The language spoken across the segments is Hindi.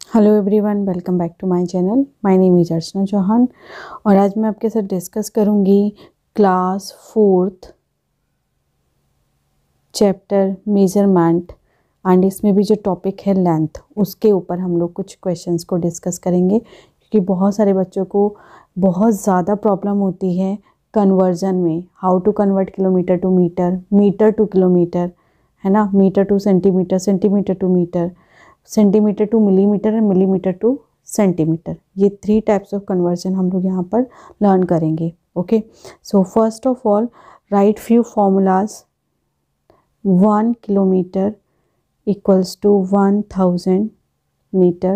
Hello everyone, welcome back to my channel. My name is Archana Chauhan और आज मैं आपके साथ डिस्कस करूंगी class 4th chapter measurement and इसमें भी जो टॉपिक है लेंथ, उसके ऊपर हम लोग कुछ क्वेश्चंस को डिस्कस करेंगे क्योंकि बहुत सारे बच्चों को बहुत ज़्यादा प्रॉब्लम होती है कन्वर्जन में। How to convert kilometre to metre, metre to kilometre, है ना, metre to centimetre, centimetre to metre, centimetre to millimetre और मिलीमीटर टू सेंटीमीटर। ये 3 टाइप्स ऑफ कन्वर्जन हम लोग यहाँ पर लर्न करेंगे। Okay, so first of all write few formulas. 1 kilometre equals to 1000 meter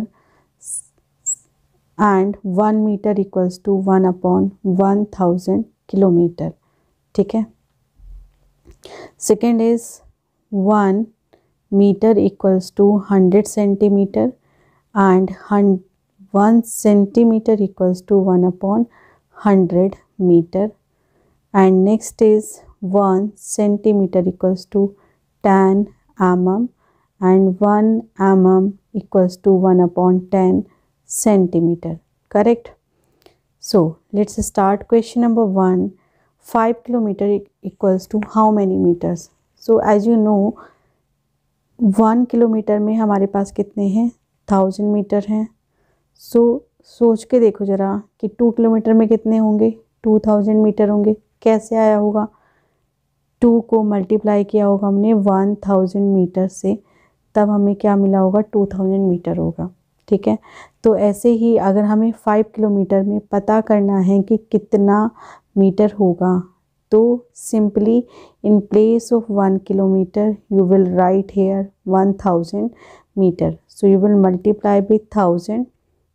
and 1 meter equals to 1 upon 1000 kilometer। ठीक है। Second is 1 meter equals to 100 centimeter and 1 centimeter equals to 1 upon 100 meter, and next is 1 centimeter equals to 10 mm and 1 mm equals to 1 upon 10 centimeter. Correct? So let's start question number 1. 5 kilometer equals to how many meters? So as you know 1 kilometre में हमारे पास कितने हैं, 1000 मीटर हैं। सो सोच के देखो ज़रा कि 2 किलोमीटर में कितने होंगे, 2000 मीटर होंगे। कैसे आया होगा, 2 को मल्टीप्लाई किया होगा हमने 1000 मीटर से, तब हमें क्या मिला होगा, 2000 मीटर होगा। ठीक है। तो ऐसे ही अगर हमें 5 किलोमीटर में पता करना है कि कितना मीटर होगा, तो simply in place of 1 kilometre you will write here 1000 metre. So you will multiply with 1000।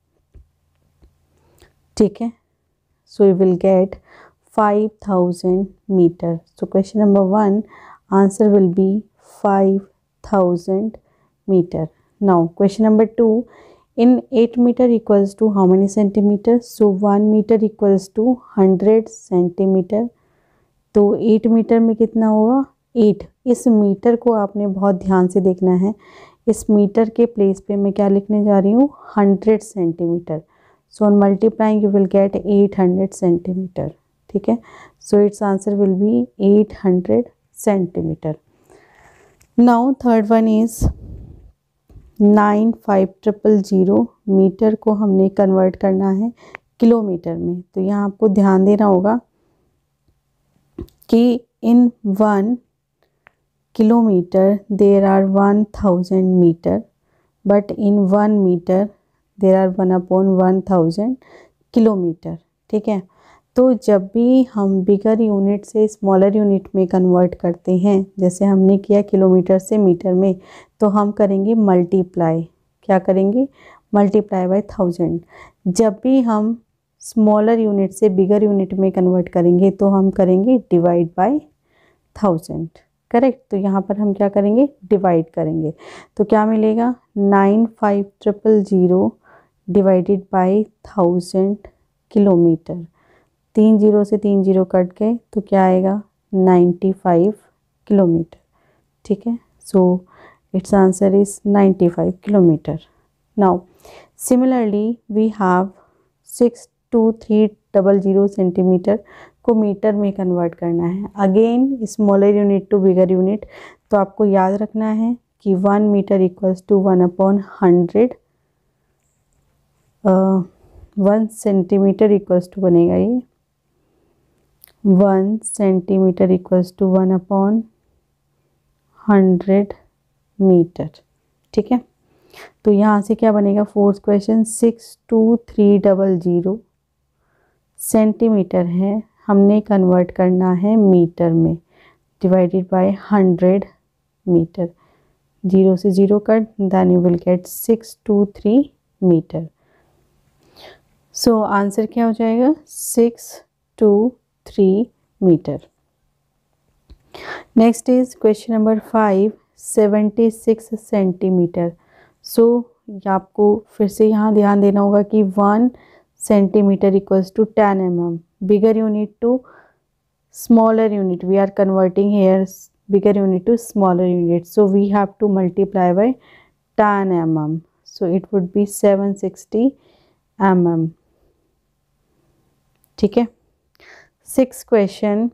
ठीक है। So you will get 5000 metre. So question number 1 answer will be 5000 meter. Now question number 2, in 8 meter equals to how many centimeters? So 1 meter equals to 100 centimeter. तो 8 मीटर में कितना होगा, 8। इस मीटर को आपने बहुत ध्यान से देखना है। इस मीटर के प्लेस पे मैं क्या लिखने जा रही हूँ, 100 centimetre. So on multiplying you will get 800 centimetre. ठीक है। So its answer will be 800 centimetre. Now third one is 95000 metre को हमने कन्वर्ट करना है किलोमीटर में। तो यहाँ आपको ध्यान देना होगा कि in 1 kilometre there are 1000 metre, but in 1 metre there are 1 upon 1000 kilometre. ठीक है। तो जब भी हम बिगर यूनिट से स्मॉलर यूनिट में कन्वर्ट करते हैं, जैसे हमने किया किलोमीटर से मीटर में, तो हम करेंगे मल्टीप्लाई। क्या करेंगे, मल्टीप्लाई बाय 1000। जब भी हम स्मॉलर यूनिट से बिगर यूनिट में कन्वर्ट करेंगे तो हम करेंगे डिवाइड बाय 1000। करेक्ट। तो यहाँ पर हम क्या करेंगे, डिवाइड करेंगे। तो क्या मिलेगा, 95000 डिवाइडेड बाय 1000 किलोमीटर। 3 0 से 3 0 कट गए तो क्या आएगा, 95 किलोमीटर। ठीक है। So its answer is 95 kilometre. Now similarly we have 62300 centimetre को मीटर में कन्वर्ट करना है। Again smaller unit to bigger unit. तो आपको याद रखना है कि 1 metre equals to 1 upon 100, 1 centimetre equals to बनेगा ये 1 centimetre equals to 1 upon 100 metre. ठीक है। तो यहाँ से क्या बनेगा, फोर्थ क्वेश्चन 62300 सेंटीमीटर है, हमने कन्वर्ट करना है मीटर में, डिवाइडेड बाय 100 मीटर। 0 से 0 cut, then you will get 623 metre. So answer क्या हो जाएगा, 623 metre. Next is question number 5, 76 centimetre. So आपको फिर से यहाँ ध्यान देना होगा कि 1 centimetre equals to 10 mm। Bigger unit to smaller unit, we are converting here bigger unit to smaller unit, so we have to multiply by 10 mm. So it would be 760 mm. ठीक है. 6th question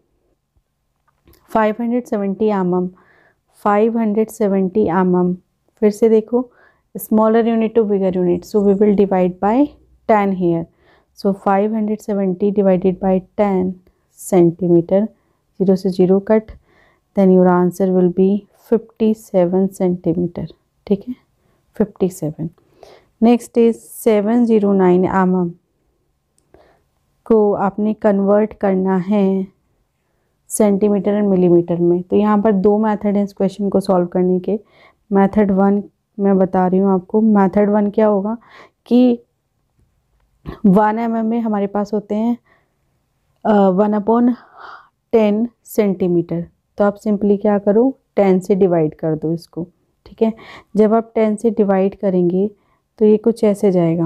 570 mm. 570 mm. फिर से देखो, smaller unit to bigger unit, so we will divide by 10 here. So 570 divided by 10 centimeter, 0 से 0 cut, then your answer will be 57 centimeter. ठीक है, 57. नेक्स्ट इज 709 mm को आपने कन्वर्ट करना है सेंटीमीटर एंड मिलीमीटर में. तो यहाँ पर दो मेथड हैं इस क्वेश्चन को सॉल्व करने के. मेथड 1 मैं बता रही हूँ आपको. मेथड 1 क्या होगा कि 1 mm में हमारे पास होते हैं 1/10 सेंटीमीटर. तो आप सिंपली क्या करो, 10 से डिवाइड कर दो इसको. ठीक है, जब आप 10 से डिवाइड करेंगे तो ये कुछ ऐसे जाएगा.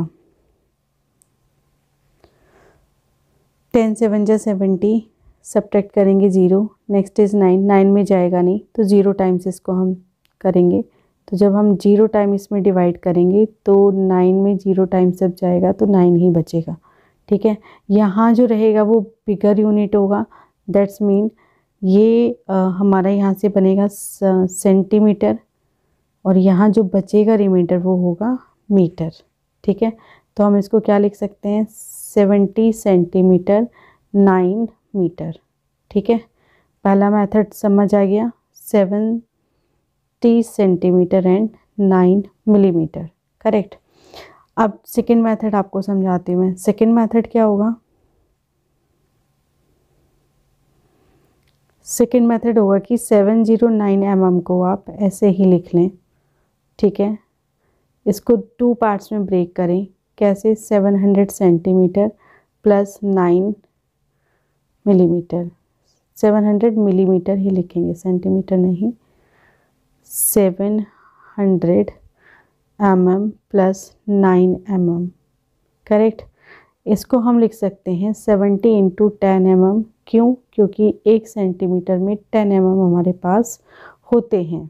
10 7 जा 70, सब्ट्रैक्ट करेंगे 0. नेक्स्ट इज़ 9, 9 में जाएगा नहीं तो 0 टाइम्स इसको हम करेंगे. तो जब हम 0 टाइम इसमें डिवाइड करेंगे तो 9 में 0 टाइम सब जाएगा तो 9 ही बचेगा. ठीक है, यहाँ जो रहेगा वो बिगर यूनिट होगा. दैट्स मीन ये हमारा यहाँ से बनेगा सेंटीमीटर और यहाँ जो बचेगा रिमाइंडर वो होगा मीटर. ठीक है, तो हम इसको क्या लिख सकते हैं, 70 सेंटीमीटर 9 मीटर. ठीक है, पहला मेथड समझ आ गया, 70 सेंटीमीटर एंड 9 मिलीमीटर. करेक्ट. अब सेकेंड मेथड आपको समझाती हूँ मैं. सेकेंड मेथड क्या होगा, सेकेंड मेथड होगा कि 709 mm को आप ऐसे ही लिख लें. ठीक है, इसको 2 पार्ट्स में ब्रेक करें. कैसे, 700 सेंटीमीटर प्लस 9 मिलीमीटर. 700 मिलीमीटर ही लिखेंगे, सेंटीमीटर नहीं. 700 mm प्लस 9 mm. करेक्ट. इसको हम लिख सकते हैं 70 इंटू 10 mm. क्यों, क्योंकि 1 सेंटीमीटर में 10 mm हमारे पास होते हैं.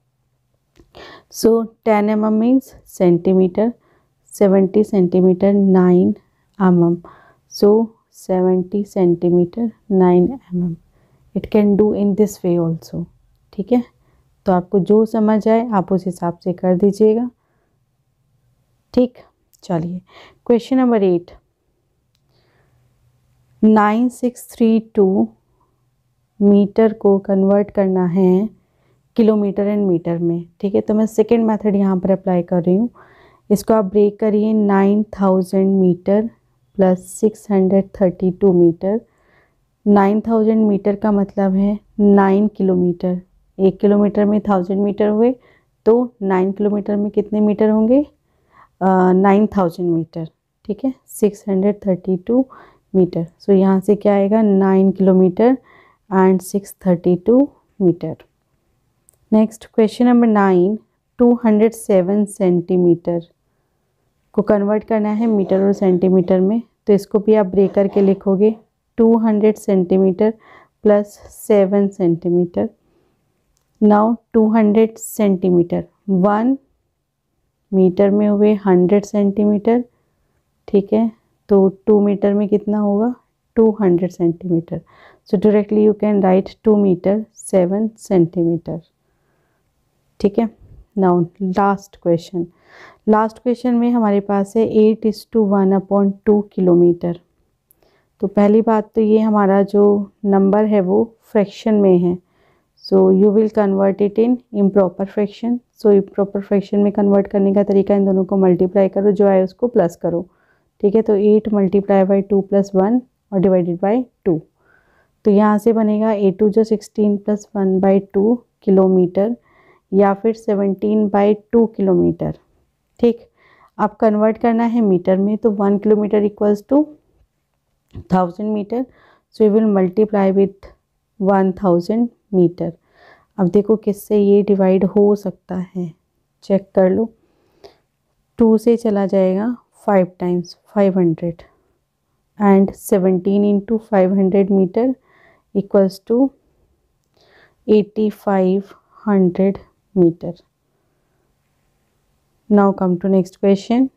So 10 mm means centimetre, 70 centimetre 9 mm. So 70 centimetre 9 mm. It can do in this way also. ठीक है, तो आपको जो समझ आए आप उस हिसाब से कर दीजिएगा. ठीक, चलिए क्वेश्चन नंबर 8. 9632 मीटर को कन्वर्ट करना है किलोमीटर एंड मीटर में. ठीक है, तो मैं सेकेंड मेथड यहाँ पर अप्लाई कर रही हूँ. इसको आप ब्रेक करिए. 9000 मीटर प्लस 632 मीटर. 9000 मीटर का मतलब है 9 किलोमीटर. 1 किलोमीटर में 1000 मीटर हुए तो 9 किलोमीटर में कितने मीटर होंगे, 9000 मीटर. ठीक है, 632 मीटर. सो यहाँ से क्या आएगा, 9 kilometre and 632 metre. Next question number 9. 207 centimetre को कन्वर्ट करना है मीटर और सेंटीमीटर में. तो इसको भी आप ब्रेक करके लिखोगे. 200 centimetre plus 7 centimetre. Now 200 centimetre, 1 metre में हुए 100 सेंटीमीटर. ठीक है, तो 2 मीटर में कितना होगा, 200 centimetre. So directly you can write 2 metre 7 centimetre. ठीक है. Now last question. Last question में हमारे पास है 8:1/2 किलोमीटर. तो पहली बात तो ये हमारा जो नंबर है वो फ्रैक्शन में है. So you will convert it in improper fraction. So improper fraction में कन्वर्ट करने का तरीका, इन दोनों को मल्टीप्लाई करो, जो आए उसको प्लस करो. ठीक है, तो 8 × 2 + 1 और डिवाइडेड बाय 2. तो यहाँ से बनेगा 8 × 2 = 16 + 1/2 किलोमीटर या फिर 17/2 किलोमीटर. ठीक, अब कन्वर्ट करना है मीटर में. तो 1 kilometre equals to 1000 metre. So you will multiply with 1000 metre. अब देखो किससे ये डिवाइड हो सकता है, चेक कर लो. 2 से चला जाएगा 5 times 500 and 17 into 500 metre equals to 8500 metre. Now come to next question.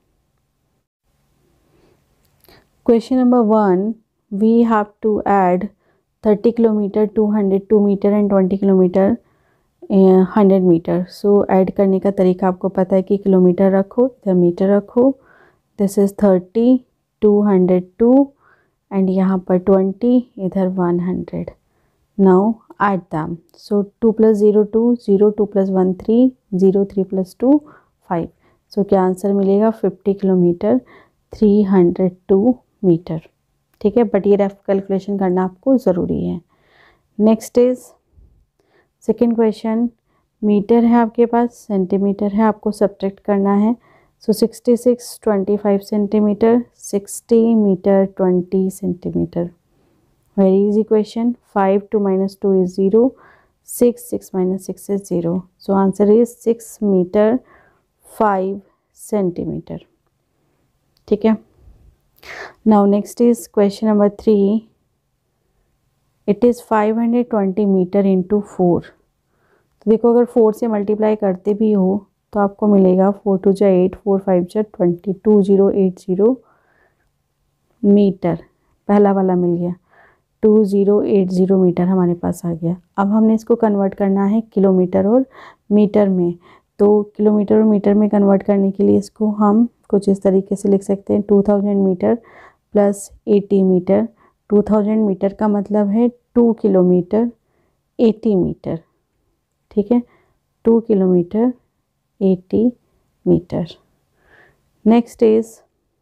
Question number 1, we have to add 30 kilometer, 202 meter and 20 kilometer 100 metre. So add करने का तरीका आपको पता है कि किलोमीटर रखो, इधर मीटर रखो. दिस इज़ 30, 202 एंड यहाँ पर 20, इधर 100. Now add them. So 2 + 0 2, 0 2 + 1 3, 0 3 + 2 5. So क्या आंसर मिलेगा? 50 किलोमीटर 302 मीटर. ठीक है, बट ये रफ कैलकुलेशन करना आपको ज़रूरी है. Next is second question. Metre है आपके पास, सेंटीमीटर है, आपको सब्ट्रैक्ट करना है. So 66 25 centimetre, 60 metre 20 centimetre. Very easy question. 5 2 - 2 is 0, 6 6 - 6 is 0. So answer is 6 metre 5 centimetre. ठीक है. Now next is question number 3. It is 520 metre into 4. तो देखो, अगर 4 से मल्टीप्लाई करते भी हो तो आपको मिलेगा 4 2 जा 8, 4 5 जा 20, 2080 मीटर. पहला वाला मिल गया. 2080 मीटर हमारे पास आ गया. अब हमने इसको कन्वर्ट करना है किलोमीटर और मीटर में. तो किलोमीटर और मीटर में कन्वर्ट करने के लिए इसको हम कुछ इस तरीके से लिख सकते हैं. 2000 मीटर प्लस 80 मीटर. 2000 मीटर का मतलब है 2 किलोमीटर 80 मीटर. ठीक है, 2 kilometre 80 metre. Next is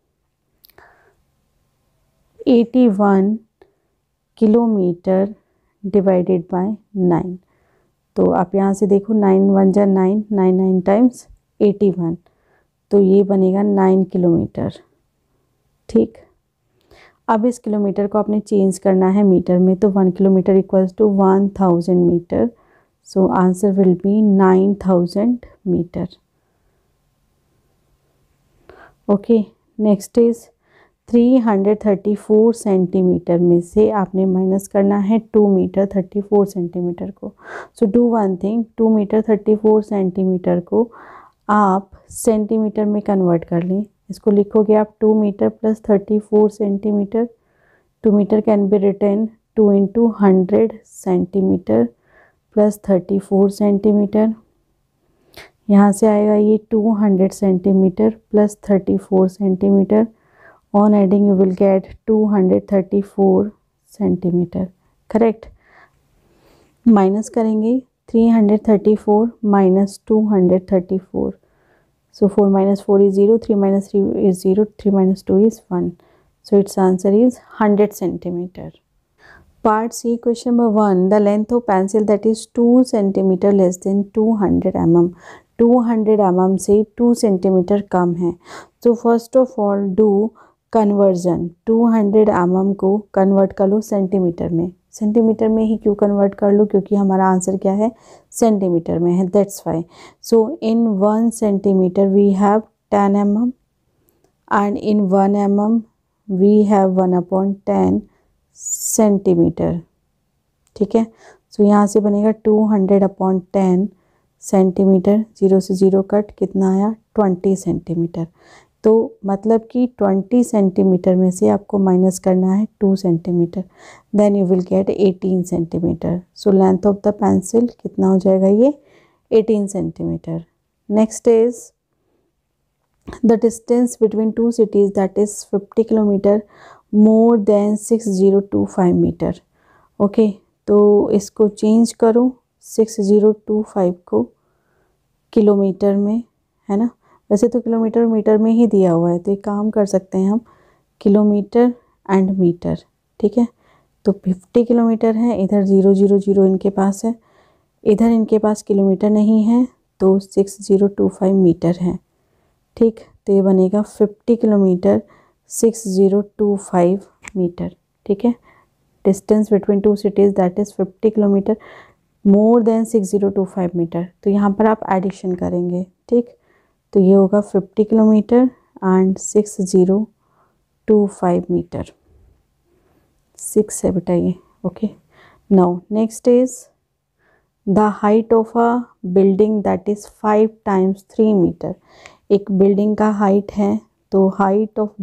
81 kilometre divided by 9. तो आप यहाँ से देखो, 9 1 जा 9, 9 9 टाइम्स 81, तो ये बनेगा 9 किलोमीटर. ठीक. अब इस किलोमीटर को आपने चेंज करना है मीटर में. तो 1 kilometre equals to 1000 metre. So answer will be 9000 metre. Okay. Next is 334 centimetre में से आपने माइनस करना है 2 मीटर 34 सेंटीमीटर को. So do one thing, 2 metre 34 centimetre को आप सेंटीमीटर में कन्वर्ट कर लें. इसको लिखोगे आप 2 metre plus 34 centimetre. 2 metre can be written 2 × 100 centimetre plus 34 centimetre. यहाँ से आएगा ये 200 centimetre plus 34 centimetre. On adding you will get 234 centimetre. Correct. Minus करेंगे 334 minus 234. So 4 - 4 is 0, 3 - 3 is 0, 3 - 2 is 1. So its answer is 100 centimeter. Part C, question number 1. The length of pencil that is 2 centimeter less than 200 mm. 200 mm से 2 centimeter कम है. So first of all do conversion. 200 mm को convert कर लो सेंटीमीटर में. सेंटीमीटर में ही क्यों कन्वर्ट कर लो? क्योंकि हमारा आंसर क्या है? सेंटीमीटर में है. That's why. So in 1 centimetre we have 10 mm and in 1 mm we have 1/10 centimetre. ठीक है. सो यहाँ से बनेगा 200/10 सेंटीमीटर. 0 से 0 कट, कितना आया? 20 सेंटीमीटर. तो मतलब कि 20 सेंटीमीटर में से आपको माइनस करना है 2 centimetre. Then you will get 18 centimetre. So length of the pencil कितना हो जाएगा? ये 18 centimetre. Next is the distance between 2 cities that is 50 kilometre more than 6025 metre. Okay. तो इसको चेंज करो 6025 को किलोमीटर में, है ना. वैसे तो किलोमीटर मीटर में ही दिया हुआ है, तो एक काम कर सकते हैं हम, किलोमीटर एंड मीटर. ठीक है. तो 50 किलोमीटर है, इधर 0 0 0 इनके पास है, इधर इनके पास किलोमीटर नहीं है, तो 6025 मीटर है. ठीक. तो ये बनेगा 50 किलोमीटर 6025 मीटर. ठीक है. Distance between 2 cities that is 50 kilometre more than 6025 metre. तो यहाँ पर आप एडिशन करेंगे. ठीक. तो ये होगा 50 किलोमीटर एंड 6025 मीटर. 6 है बेटा ये. Okay. Now next is the height of a building that is 5 × 3 metre. एक बिल्डिंग का हाइट है, तो height of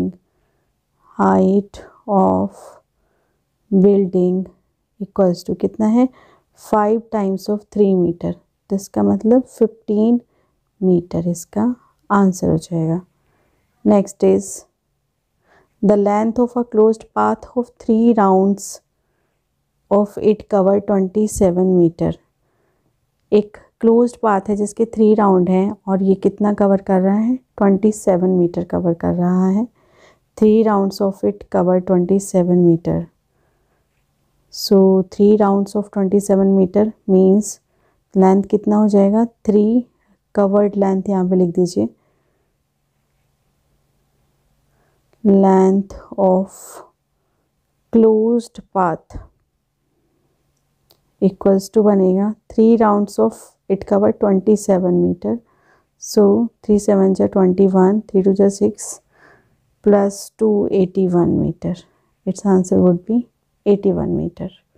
building equals to कितना है 5 टाइम्स ऑफ 3 मीटर, तो इसका मतलब 15 मीटर इसका आंसर हो जाएगा। Next is the length of a closed path of 3 rounds of it cover 27 metre. एक क्लोज्ड पाथ है जिसके 3 राउंड हैं और ये कितना कवर कर रहा है 27 मीटर कवर कर रहा है। 3 rounds of it cover 27 metre. So 3 rounds of 27 metre means length कितना हो जाएगा 3 कवर्ड लेंथ यहाँ पे लिख दीजिए। Length of closed path equals to बनेगा 3 rounds of it cover 27 metre. So 3 7 जा 21, 3 2 जा 6 plus 2 81 meter. Its answer would be 81 meter.